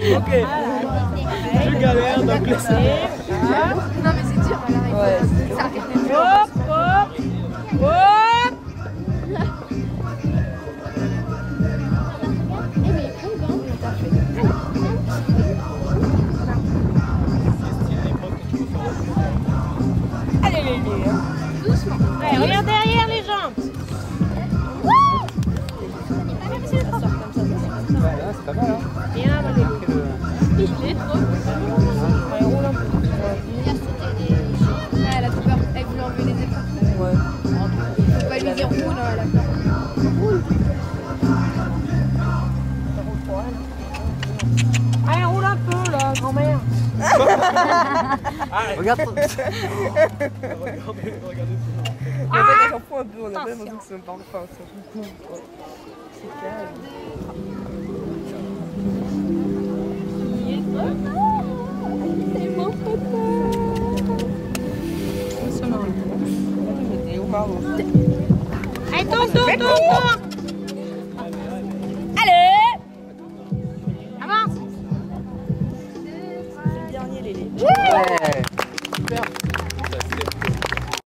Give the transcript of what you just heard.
Ok. Je galère donc le Non mais c'est dur à l'arrêter. Ouais, ça arrive. Hop, hop, hop. Allez, doucement. Allez, regarde derrière les jambes. c'est pas mal hein. Bien, Valérie. Il est trop. Allez, roule un peu. Elle a tout peur. Elle voulait enlever les épaules. Ouais. Faut pas lui dire roule, elle a peur. Roule. Allez, roule un peu là, grand-mère. Regarde. En fait, elle s'en fout un peu, on a pas l'impression que c'est même pas enfin, c'est calme. C'est mon papa. C'est marrant. J'étais au marron. Allez, tourne, tourne, tourne, tourne. Allez. Avance. C'est le dernier, Lélé. Ouais.